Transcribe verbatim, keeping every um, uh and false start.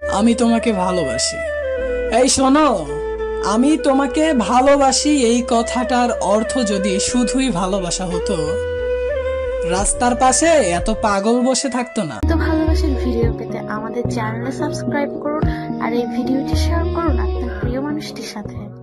আমি তোমাকে ভালোবাসি। এই শোনো, আমি তোমাকে ভালোবাসি এই কথাটার অর্থ যদি শুধুই ভালোবাসা হতো, রাস্তার পাশে এত পাগল বসে থাকতো না। তো ভালোবাসার ভিডিও পেতে আমাদের চ্যানেলে সাবস্ক্রাইব করুন আর এই ভিডিওটি শেয়ার করুন আপনার প্রিয় মানুষটির সাথে।